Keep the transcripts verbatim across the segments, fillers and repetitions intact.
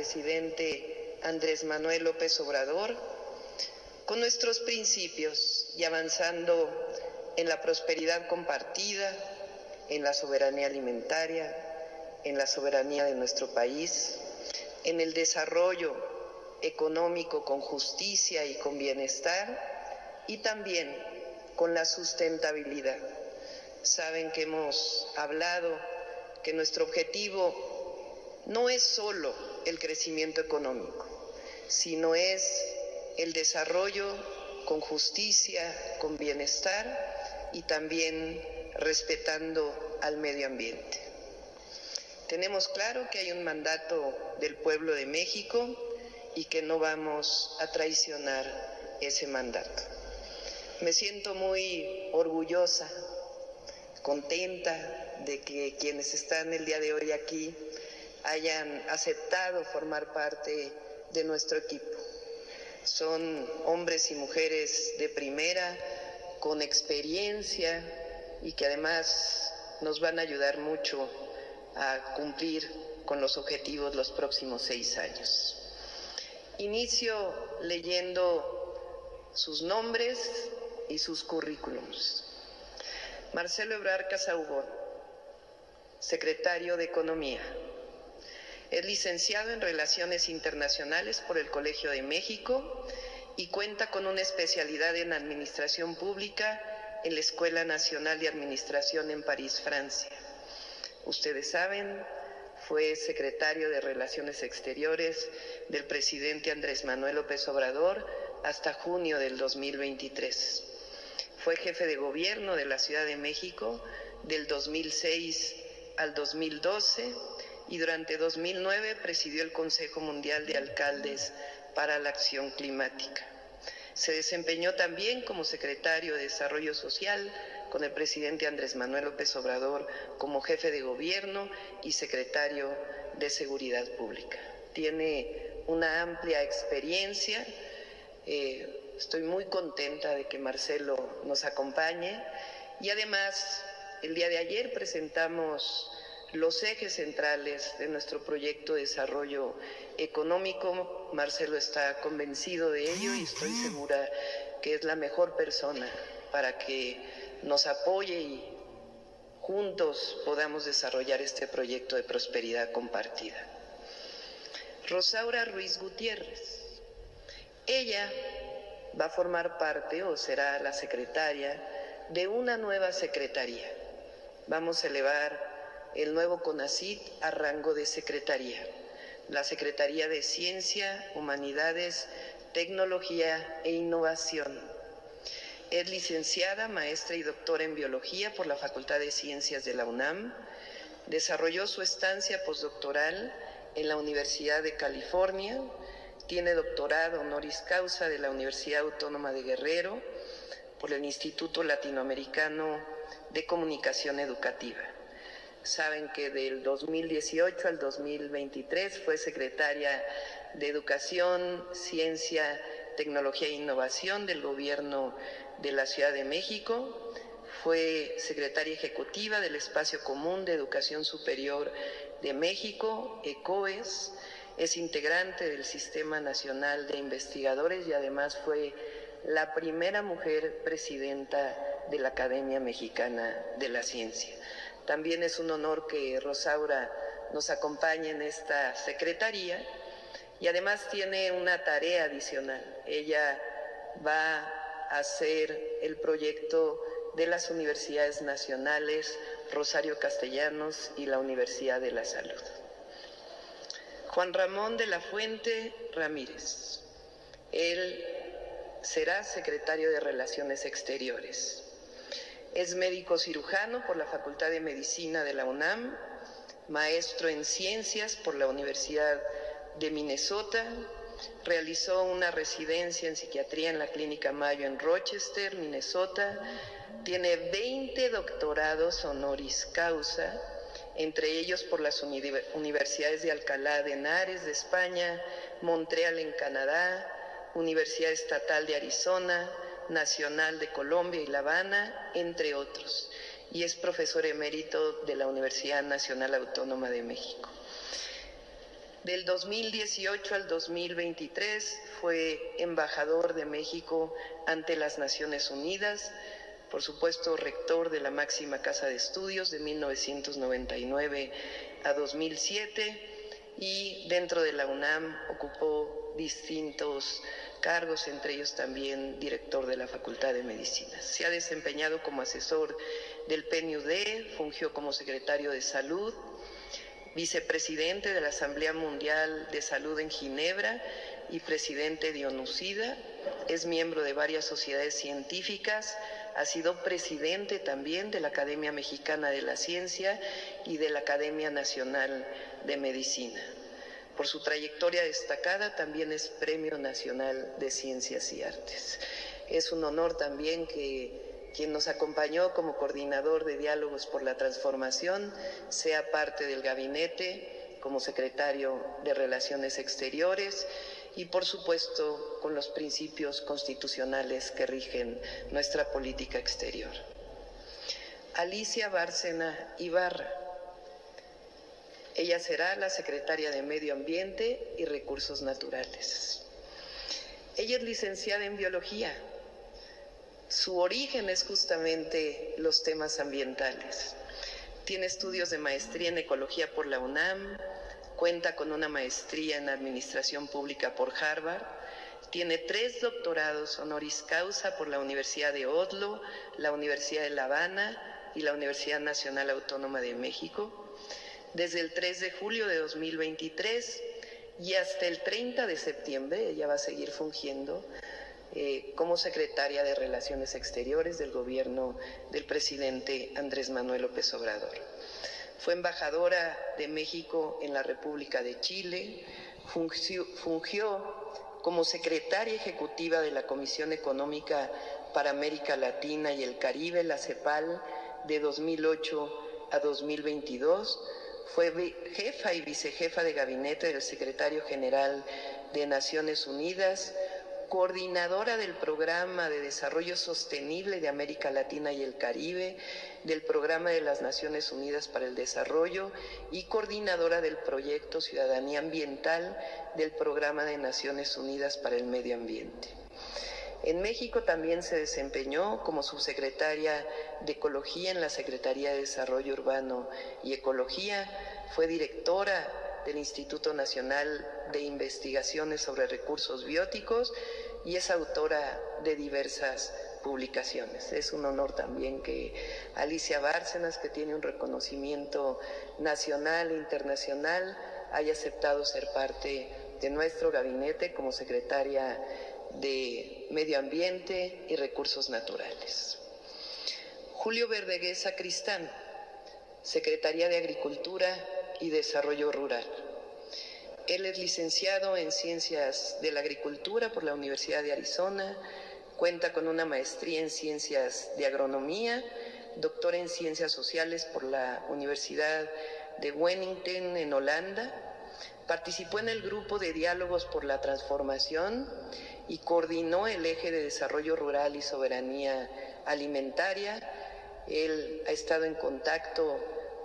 presidente Andrés Manuel López Obrador, con nuestros principios y avanzando en la prosperidad compartida, en la soberanía alimentaria, en la soberanía de nuestro país, en el desarrollo económico con justicia y con bienestar, y también con la sustentabilidad. Saben que hemos hablado que nuestro objetivo no es solo el crecimiento económico, sino es el desarrollo con justicia, con bienestar y también respetando al medio ambiente. Tenemos claro que hay un mandato del pueblo de México y que no vamos a traicionar ese mandato. Me siento muy orgullosa, contenta de que quienes están el día de hoy aquí hayan aceptado formar parte de nuestro equipo. Son hombres y mujeres de primera, con experiencia y que además nos van a ayudar mucho a cumplir con los objetivos los próximos seis años. Inicio leyendo sus nombres y sus currículums. Marcelo Ebrard Casaubon, secretario de Economía. Es licenciado en Relaciones Internacionales por el Colegio de México y cuenta con una especialidad en Administración Pública en la Escuela Nacional de Administración en París, Francia. Ustedes saben, fue secretario de Relaciones Exteriores del presidente Andrés Manuel López Obrador hasta junio del dos mil veintitrés. Fue jefe de gobierno de la Ciudad de México del dos mil seis al dos mil doce y durante dos mil nueve presidió el Consejo Mundial de Alcaldes para la Acción Climática. Se desempeñó también como secretario de Desarrollo Social con el presidente Andrés Manuel López Obrador como jefe de gobierno y secretario de Seguridad Pública. Tiene una amplia experiencia. Eh, estoy muy contenta de que Marcelo nos acompañe y además el día de ayer presentamos los ejes centrales de nuestro proyecto de desarrollo económico. Marcelo está convencido de ello y estoy segura que es la mejor persona para que nos apoye y juntos podamos desarrollar este proyecto de prosperidad compartida. Rosaura Ruiz Gutiérrez. Ella va a formar parte o será la secretaria de una nueva secretaría. Vamos a elevar el nuevo CONACYT a rango de secretaría, la Secretaría de Ciencia, Humanidades, Tecnología e Innovación. Es licenciada, maestra y doctora en Biología por la Facultad de Ciencias de la UNAM. Desarrolló su estancia postdoctoral en la Universidad de California. Tiene doctorado honoris causa de la Universidad Autónoma de Guerrero por el Instituto Latinoamericano de Comunicación Educativa. Saben que del dos mil dieciocho al dos mil veintitrés fue secretaria de Educación, Ciencia, Tecnología e Innovación del Gobierno de la Ciudad de México. Fue secretaria ejecutiva del Espacio Común de Educación Superior de México, ECOES. Es integrante del Sistema Nacional de Investigadores y además fue la primera mujer presidenta de la Academia Mexicana de la Ciencia. También es un honor que Rosaura nos acompañe en esta secretaría y además tiene una tarea adicional. Ella va a hacer el proyecto de las universidades nacionales Rosario Castellanos y la Universidad de la Salud. Juan Ramón de la Fuente Ramírez. Él será secretario de Relaciones Exteriores. Es médico cirujano por la Facultad de Medicina de la UNAM, maestro en Ciencias por la Universidad de Minnesota, realizó una residencia en psiquiatría en la Clínica Mayo en Rochester, Minnesota, tiene veinte doctorados honoris causa, entre ellos por las universidades de Alcalá de Henares de España, Montreal en Canadá, Universidad Estatal de Arizona, Nacional de Colombia y La Habana, entre otros, y es profesor emérito de la Universidad Nacional Autónoma de México. Del dos mil dieciocho al dos mil veintitrés fue embajador de México ante las Naciones Unidas, por supuesto rector de la máxima casa de estudios de mil novecientos noventa y nueve a dos mil siete, y dentro de la UNAM ocupó distintos cargos, entre ellos también director de la Facultad de Medicina. Se ha desempeñado como asesor del P N U D, fungió como secretario de Salud, vicepresidente de la Asamblea Mundial de Salud en Ginebra y presidente de ONUCIDA, es miembro de varias sociedades científicas, ha sido presidente también de la Academia Mexicana de la Ciencia y de la Academia Nacional de Medicina. Por su trayectoria destacada también es Premio Nacional de Ciencias y Artes. Es un honor también que quien nos acompañó como coordinador de Diálogos por la Transformación sea parte del gabinete como secretario de Relaciones Exteriores y, por supuesto, con los principios constitucionales que rigen nuestra política exterior. Alicia Bárcena Ibarra. Ella será la secretaria de Medio Ambiente y Recursos Naturales. Ella es licenciada en Biología. Su origen es justamente los temas ambientales. Tiene estudios de maestría en Ecología por la UNAM, cuenta con una maestría en Administración Pública por Harvard, tiene tres doctorados honoris causa por la Universidad de Oslo, la Universidad de La Habana y la Universidad Nacional Autónoma de México. Desde el tres de julio de dos mil veintitrés y hasta el treinta de septiembre, ella va a seguir fungiendo Eh, como secretaria de Relaciones Exteriores del gobierno del presidente Andrés Manuel López Obrador. Fue embajadora de México en la República de Chile, fungió, fungió como secretaria ejecutiva de la Comisión Económica para América Latina y el Caribe, la CEPAL, de dos mil ocho a dos mil veintidós, fue jefa y vicejefa de gabinete del secretario general de Naciones Unidas, coordinadora del Programa de Desarrollo Sostenible de América Latina y el Caribe, del Programa de las Naciones Unidas para el Desarrollo y coordinadora del Proyecto Ciudadanía Ambiental del Programa de Naciones Unidas para el Medio Ambiente. En México también se desempeñó como subsecretaria de Ecología en la Secretaría de Desarrollo Urbano y Ecología, fue directora del Instituto Nacional de Investigaciones sobre Recursos Bióticos y es autora de diversas publicaciones. Es un honor también que Alicia Bárcenas, que tiene un reconocimiento nacional e internacional, haya aceptado ser parte de nuestro gabinete como secretaria de Medio Ambiente y Recursos Naturales. Julio Verdeguer Sacristán, Secretaría de Agricultura y Desarrollo Rural. Él es licenciado en Ciencias de la Agricultura por la Universidad de Arizona, cuenta con una maestría en Ciencias de Agronomía, doctor en Ciencias Sociales por la Universidad de Wageningen en Holanda, participó en el Grupo de Diálogos por la Transformación y coordinó el eje de Desarrollo Rural y Soberanía Alimentaria. Él ha estado en contacto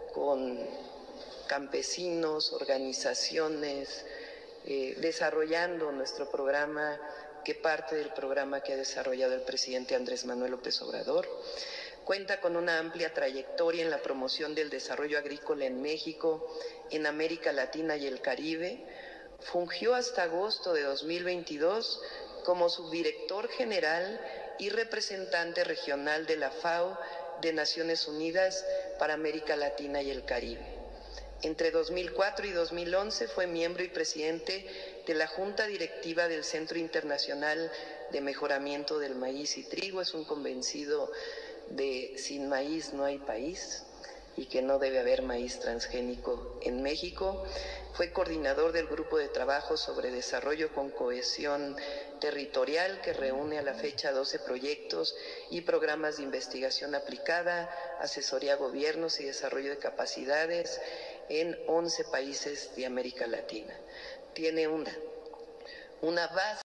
con campesinos, organizaciones, eh, desarrollando nuestro programa, que parte del programa que ha desarrollado el presidente Andrés Manuel López Obrador. Cuenta con una amplia trayectoria en la promoción del desarrollo agrícola en México, en América Latina y el Caribe. Fungió hasta agosto de dos mil veintidós como subdirector general y representante regional de la FAO de Naciones Unidas para América Latina y el Caribe. Entre dos mil cuatro y dos mil once fue miembro y presidente de la Junta Directiva del Centro Internacional de Mejoramiento del Maíz y Trigo. Es un convencido de sin maíz no hay país y que no debe haber maíz transgénico en México. Fue coordinador del Grupo de Trabajo sobre Desarrollo con Cohesión Territorial, que reúne a la fecha doce proyectos y programas de investigación aplicada, asesoría a gobiernos y desarrollo de capacidades en once países de América Latina. Tiene una, una base